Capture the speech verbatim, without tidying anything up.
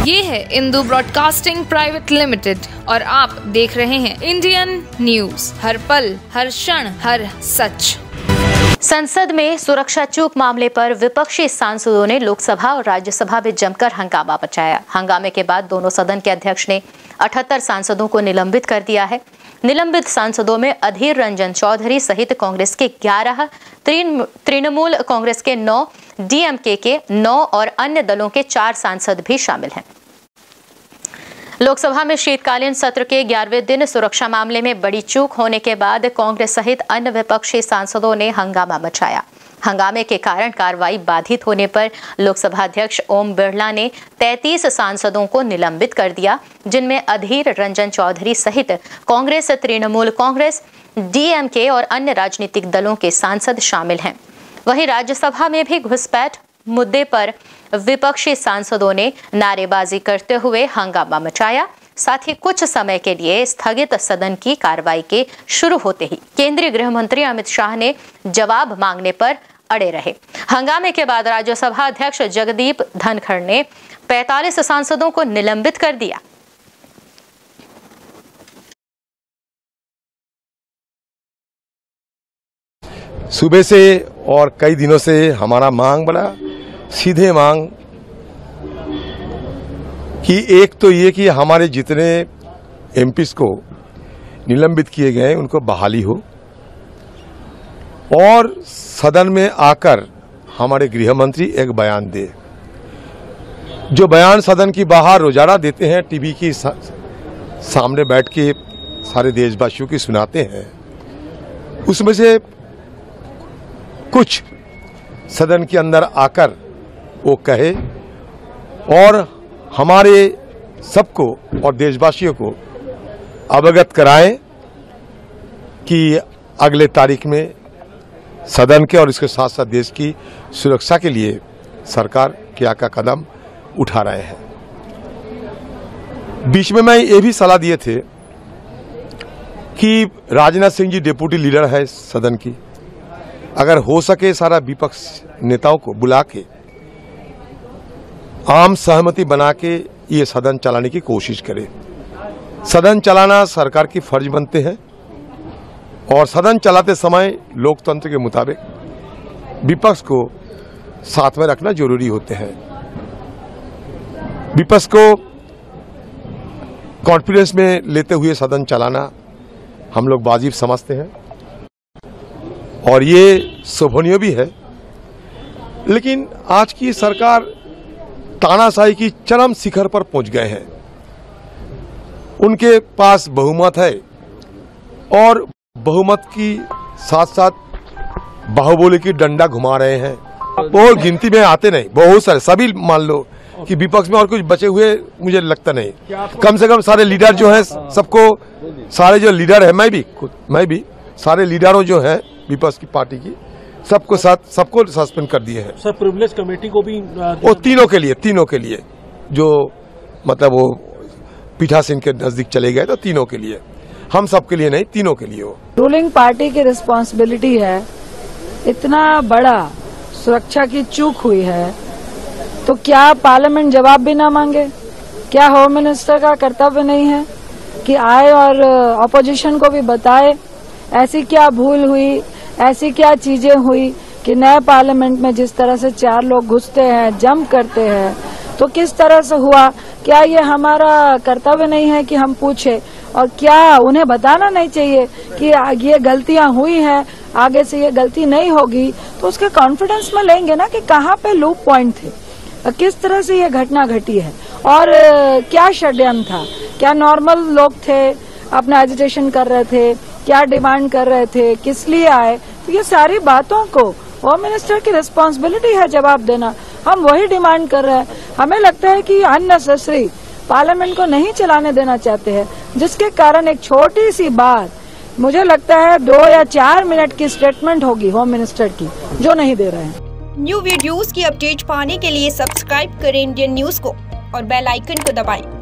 ये है Indu broadcasting private limited और आप देख रहे हैं इंडियन न्यूज, हर पल, हर क्षण, हर सच। संसद में सुरक्षा चूक मामले पर विपक्षी सांसदों ने लोकसभा और राज्यसभा में जमकर हंगामा मचाया। हंगामे के बाद दोनों सदन के अध्यक्ष ने अठहत्तर सांसदों को निलंबित कर दिया है। निलंबित सांसदों में अधीर रंजन चौधरी सहित कांग्रेस के ग्यारह, तृणमूल कांग्रेस के नौ, डीएमके के नौ और अन्य दलों के चार सांसद भी शामिल हैं। लोकसभा में शीतकालीन सत्र के ग्यारहवें दिन सुरक्षा मामले में बड़ी चूक होने के बाद कांग्रेस सहित अन्य विपक्षी सांसदों ने हंगामा मचाया। हंगामे के कारण कार्रवाई बाधित होने पर लोकसभा अध्यक्ष ओम बिरला ने तैंतीस सांसदों को निलंबित कर दिया, जिनमें अधीर रंजन चौधरी सहित कांग्रेस, तृणमूल कांग्रेस, डीएमके और अन्य राजनीतिक दलों के सांसद शामिल हैं। वहीं राज्यसभा में भी घुसपैठ मुद्दे पर विपक्षी सांसदों ने नारेबाजी करते हुए हंगामा मचाया। साथ ही कुछ समय के लिए स्थगित सदन की कार्रवाई के शुरू होते ही केंद्रीय गृह मंत्री अमित शाह ने जवाब मांगने पर अड़े रहे। हंगामे के बाद राज्यसभा अध्यक्ष जगदीप धनखड़ ने पैंतालीस सांसदों को निलंबित कर दिया। सुबह से और कई दिनों से हमारा मांग बड़ा सीधे मांग कि एक तो ये कि हमारे जितने एमपीज को निलंबित किए गए उनको बहाली हो और सदन में आकर हमारे गृह मंत्री एक बयान दे। जो बयान सदन की बाहर रोजाना देते हैं, टीवी की सा, सामने बैठ के सारे देशवासियों की सुनाते हैं, उसमें से कुछ सदन के अंदर आकर वो कहे और हमारे सबको और देशवासियों को अवगत कराएं कि अगले तारीख में सदन के और इसके साथ साथ देश की सुरक्षा के लिए सरकार क्या क्या कदम उठा रहे हैं। बीच में मैं ये भी सलाह दिए थे कि राजनाथ सिंह जी डिप्टी लीडर है सदन की, अगर हो सके सारा विपक्ष नेताओं को बुला के आम सहमति बना के ये सदन चलाने की कोशिश करे। सदन चलाना सरकार की फर्ज बनते हैं और सदन चलाते समय लोकतंत्र के मुताबिक विपक्ष को साथ में रखना जरूरी होते हैं। विपक्ष को कॉन्फिडेंस में लेते हुए सदन चलाना हम लोग वाजिब समझते हैं और ये शोभनीय भी है। लेकिन आज की सरकार तानाशाही की चरम शिखर पर पहुंच गए हैं। उनके पास बहुमत है और बहुमत की साथ साथ बाहुबली की डंडा घुमा रहे हैं। वो गिनती में आते नहीं, बहुत सारे, सभी मान लो कि विपक्ष में और कुछ बचे हुए मुझे लगता नहीं। कम से कम सारे लीडर जो हैं, सबको, सारे जो लीडर है, मैं भी खुद मैं भी सारे लीडरों जो हैं विपक्ष की पार्टी की, सबको साथ सबको सस्पेंड कर दिए हैं। सर, प्रिविलेज कमेटी को भी वो तीनों के लिए तीनों के लिए जो मतलब वो पीठासीन के नजदीक चले गए, तो तीनों के लिए, हम सबके लिए नहीं, तीनों के लिए। वो रूलिंग पार्टी की रिस्पांसिबिलिटी है। इतना बड़ा सुरक्षा की चूक हुई है तो क्या पार्लियामेंट जवाब भी ना मांगे? क्या होम मिनिस्टर का कर्तव्य नहीं है कि आए और ऑपोजिशन को भी बताए ऐसी क्या भूल हुई, ऐसी क्या चीजें हुई कि नए पार्लियामेंट में जिस तरह से चार लोग घुसते हैं, जंप करते हैं, तो किस तरह से हुआ? क्या ये हमारा कर्तव्य नहीं है कि हम पूछे? और क्या उन्हें बताना नहीं चाहिए कि ये गलतियां हुई हैं, आगे से ये गलती नहीं होगी? तो उसके कॉन्फिडेंस में लेंगे ना कि कहाँ पे लूप पॉइंट थे, किस तरह से ये घटना घटी है और क्या षड्यंत्र था। क्या नॉर्मल लोग थे, अपना एजिटेशन कर रहे थे, क्या डिमांड कर रहे थे, किस लिए आए? तो ये सारी बातों को होम मिनिस्टर की रिस्पांसिबिलिटी है जवाब देना। हम वही डिमांड कर रहे हैं। हमें लगता है कि अननेसेसरी पार्लियामेंट को नहीं चलाने देना चाहते हैं, जिसके कारण एक छोटी सी बात, मुझे लगता है दो या चार मिनट की स्टेटमेंट होगी होम मिनिस्टर की, जो नहीं दे रहे हैं। न्यू वीडियोस की अपडेट पाने के लिए सब्सक्राइब करें इंडियन न्यूज को और बेल आइकन को दबाएं।